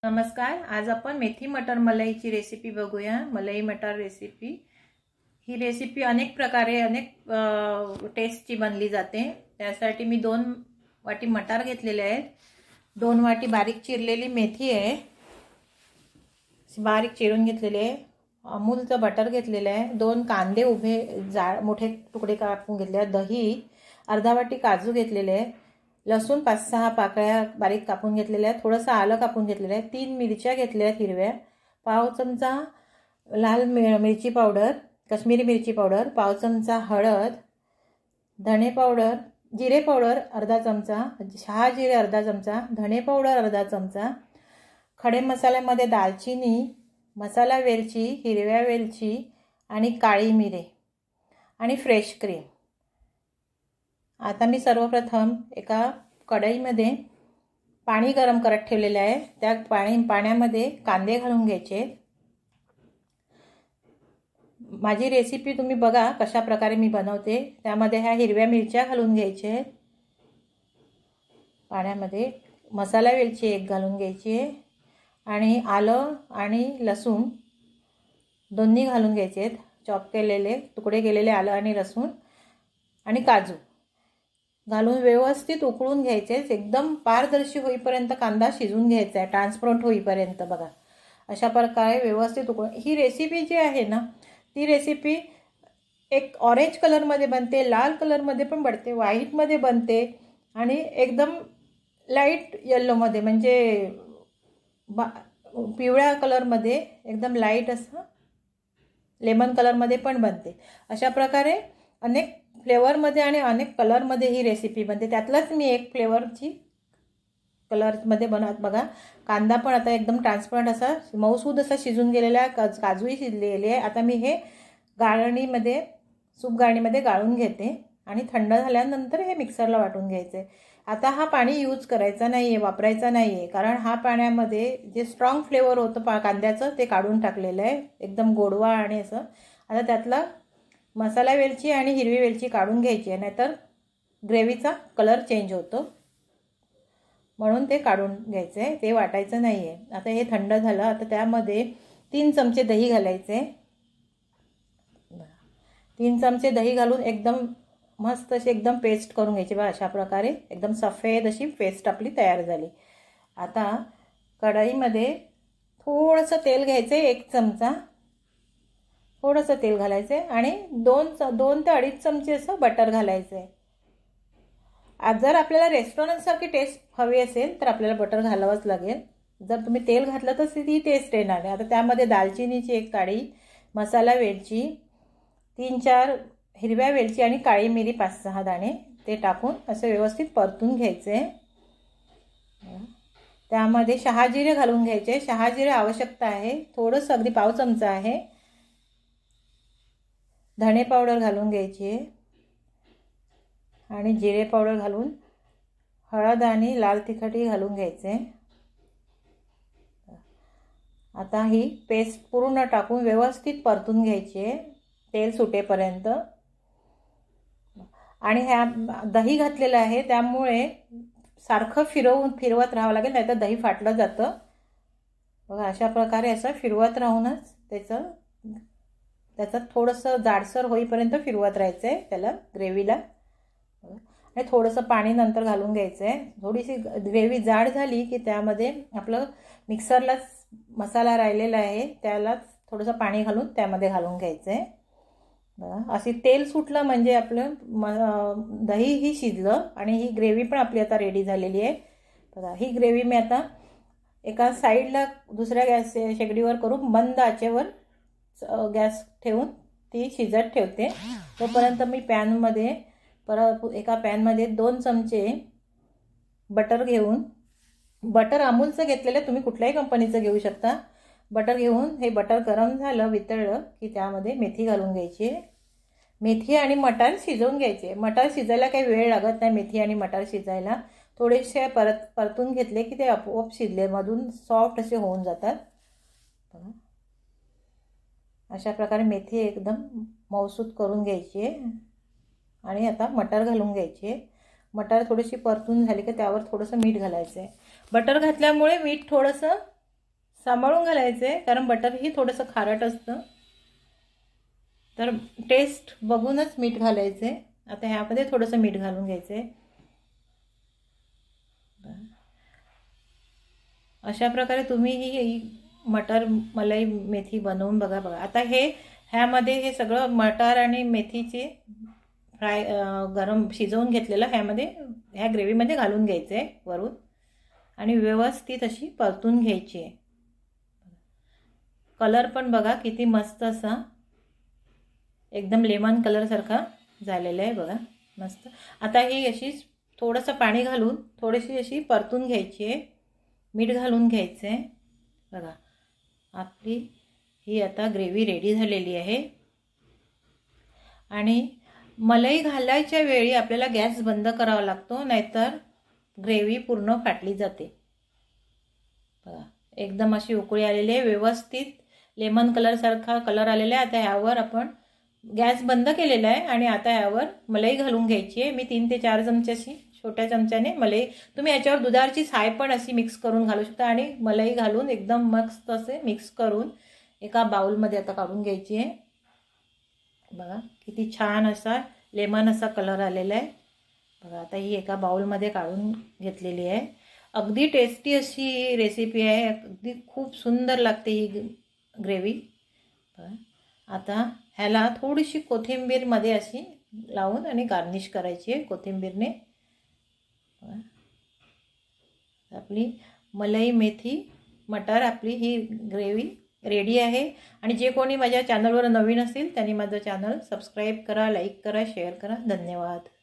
नमस्कार। आज आपण मेथी मटर मलाईची रेसिपी बघूया। मलाई मटर रेसिपी ही रेसिपी अनेक प्रकारे अनेक टेस्टची बनली जाते। त्यासाठी मी 2 वाटी मटार घेतलेले आहेत, 2 वाटी बारीक चिरलेली मेथी आहे, बारीक चिरून घेतलेले आहे, अमूलचं बटर घेतलेलं आहे, 2 कांदे उभे मोठे तुकडे कापून घेतले, दही, अर्धा वाटी काजू घेतलेले आहे, लसूण 5-6 पाकळ्या बारीक कापून घेतलेल्या आहेत, थोडंसं आलं कापून घेतलेलं आहे, 3 मिरच्या घेतल्या आहेत हिरव्या, पाव चमचा लाल मिरची पावडर, काश्मीरी मिरची पावडर, पाव चमचा हळद, धणे पावडर, जिरे पावडर अर्धा चमचा, शहा जिरे अर्धा चमचा, धणे पावडर अर्धा चमचा, खडे मसाल्यामध्ये दालचिनी, मसाला वेलची, हिरव्या वेलची आणि काळी मिरे आणि फ्रेश क्रीम। आता मी सर्वप्रथम एका कढईमध्ये पाणी गरम करत ठेवलेले आहे। त्या पाण्यामध्ये कांदे घालून घ्यायचे। माझी रेसिपी तुम्ही बघा कशा प्रकारे मी बनवते। त्यामध्ये ह्या हिरव्या मिरच्या घालून घ्यायचे पाण्यामध्ये, मसाला वेलची एक घालून घ्यायची आणि आलं आणि लसूण दोन्ही घालून घ्यायचे, चॉप केलेले तुकडे केलेले आलं आणि लसूण आणि काजू घालून व्यवस्थित उकळून घ्यायचे। एकदम पारदर्शी होईपर्यंत कांदा शिजून घ्यायचा आहे, ट्रान्सपरंट होईपर्यंत। बघा अशा प्रकारे व्यवस्थित उकळून, ही रेसिपी जी आहे ना ती रेसिपी एक ऑरेंज कलरमध्ये बनते, लाल कलरमध्ये पण बनते, व्हाईटमध्ये बनते आणि एकदम लाईट येल्लोमध्ये म्हणजे पिवळ्या कलरमध्ये एकदम लाईट असं लेमन कलरमध्ये पण बनते। अशा प्रकारे अनेक फ्लेवरमध्ये आणि अनेक कलरमध्ये ही रेसिपी बनते। त्यातलाच मी एक फ्लेवरची कलरमध्ये बनवत बघा। कांदा पण आता एकदम ट्रान्सपरंट असा मऊसूद असा शिजून गेलेला आहे, काजूही शिजलेले आहे। आता मी हे गाळणीमध्ये सूप गाळणीमध्ये गाळून घेते आणि थंड झाल्यानंतर हे मिक्सरला वाटून घ्यायचे। आता हा पाणी यूज करायचा नाहीये, वापरायचा नाहीये, कारण हा पाण्यामध्ये जे स्ट्रॉंग फ्लेवर होतं कांद्याचं ते काढून टाकलेलं आहे, एकदम गोडवा आणि असं। आता त्यातला मसाला वेलची आणि हिरवी वेलची काढून घ्यायची, नाहीतर ग्रेव्हीचा कलर चेंज होतो, म्हणून ते काढून घ्यायचे, ते वाटायचं नाहीये। आता हे थंड झालं, आता त्यामध्ये 3 चमचे दही घालायचे। 3 चमचे दही घालून एकदम मस्त अशी एकदम पेस्ट करून घ्यायची। बघा अशा प्रकारे एकदम सफेद अशी पेस्ट आपली तयार झाली। आता कढईमध्ये थोडंसं तेल घ्यायचे, 1 चमचा थोडंसं तेल घालायचे आणि 2 ते 2.5 चमचे असं बटर घालायचे। आज जर आपल्याला रेस्टॉरंटसारखी टेस्ट हवी असेल तर आपल्याला बटर घालावंच लागेल, जर तुम्ही तेल घातलं तर ती टेस्ट येणार नाही। आता त्यामध्ये दालचिनीची 1 काडी, मसाला वेलची 3-4 हिरव्या वेलची आणि काळी मिरी 5-6 दाणे ते टाकून असं व्यवस्थित परतून घ्यायचे। त्यामध्ये शहाजिरे घालून घ्यायचे, शहाजिरे आवश्यकता आहे, थोडंसं अगदी पाव चमचा आहे। धणे पावडर घालून घ्यायची आणि जिरे पावडर घालून हळद आणि लाल तिखटही घालून घ्यायचे। आता ही पेस्ट पूर्ण टाकून व्यवस्थित परतून घ्यायची तेल सुटेपर्यंत। आणि ह्या दही घातलेलं आहे त्यामुळे सारखं फिरवत राहावं लागेल, नाहीतर दही फाटलं जातं। बघा अशा प्रकारे असं फिरवत राहूनच त्याचं थोडंसं जाडसर होईपर्यंत फिरवत राहायचं आहे त्याला, ग्रेव्हीला। आणि थोडंसं पाणी नंतर घालून घ्यायचं आहे। थोडीशी ग्रेव्ही जाड झाली की त्यामध्ये आपलं मिक्सरलाच मसाला राहिलेला आहे त्याला थोडंसं पाणी घालून त्यामध्ये घालून घ्यायचं आहे। अशी तेल सुटलं म्हणजे आपलं दहीही शिजलं आणि ही ग्रेव्ही पण आपली आता रेडी झालेली आहे। बघा ही ग्रेव्ही मी आता एका साईडला दुसऱ्या गॅस शेगडीवर करून मंद आचेवर गॅस ठेवून ती शिजत ठेवते। तोपर्यंत मी पॅनमध्ये एका पॅनमध्ये 2 चमचे बटर घेऊन, बटर अमूलचं घेतलेलं, तुम्ही कुठल्याही कंपनीचं घेऊ शकता। बटर घेऊन हे बटर गरम झालं, वितळलं की त्यामध्ये मेथी घालून घ्यायची। मेथी आणि मटार शिजवून घ्यायचे। मटार शिजायला काही वेळ लागत नाही, मेथी आणि मटार शिजायला थोडेसे परतून घेतले की ते आपोआप शिजले मधून सॉफ्ट असे होऊन जातात। अशा प्रकारे मेथी एकदम मऊसूत करून घ्यायची आणि आता मटार घालून घ्यायचे। मटार थोडीशी परतून झाली की त्यावर थोडंसं मीठ घालायचं आहे। बटर घातल्यामुळे मीठ थोडंसं सांभाळून घालायचं आहे, कारण बटरही थोडंसं खारट असतं. तर टेस्ट बघूनच मीठ घालायचं आहे. आता ह्यामध्ये थोडंसं मीठ घालून घ्यायचं आहे. अशा प्रकारे तुम्ही ही मटर मलाई मेथी बनवून बघा. आता ह्यामध्ये हे सगळं मटर आणि मेथीचे फ्राय गरम शिजवून घेतलेलं ह्या ग्रेव्हीमध्ये घालून घ्यायचं आहे वरून आणि व्यवस्थित अशी परतून घ्यायची आहे. कलर पण बघा किती मस्त असा एकदम लेमन कलर सारखा झालेला आहे बघा, मस्त. आता ही अशी थोडंसं पाणी घालून थोडीशी अशी परतून घ्यायची आहे. मीठ घालून घ्यायचं आहे बघा. आपली ही आता ग्रेव्ही रेडी झालेली आहे. आणि मलाई घालायच्या वेळी आपल्याला गॅस बंद करावा लागतो, नाहीतर ग्रेव्ही पूर्ण फाटली जाते बघा. एकदम अशी उकळी आलेली आहे, व्यवस्थित लेमन कलर सारखा कलर आलेला आहे. आता ह्यावर आपण गॅस बंद केलेला आहे आणि आता ह्यावर मलाई घालून घ्यायची आहे. मी 3 ते 4 चमचे अशी छोट्या चमच्याने मलाई, तुम्ही याच्यावर दुधाची साय पण अशी मिक्स करून घालू शकता. आणि मलाई घालून एकदम मस्त असे मिक्स करून एका बाउलमध्ये आता काढून घ्यायची आहे बघा. किती छान असा लेमन असा कलर आलेला आहे बघा. आता ही एका बाउलमध्ये काढून घेतलेली आहे. अगदी टेस्टी अशी रेसिपी आहे, अगदी खूप सुंदर लागते ही ग्रेव्ही. आता ह्याला थोडीशी कोथिंबीरमध्ये अशी लावून आणि गार्निश करायची आहे कोथिंबीरने. आपली मलाई मेथी मटर आपली ही ग्रेव्ही रेडी आहे. आणि जे कोणी माझ्या चॅनलवर नवीन असेल त्यांनी माझं चॅनल सबस्क्राईब करा, लाईक करा, शेअर करा. धन्यवाद.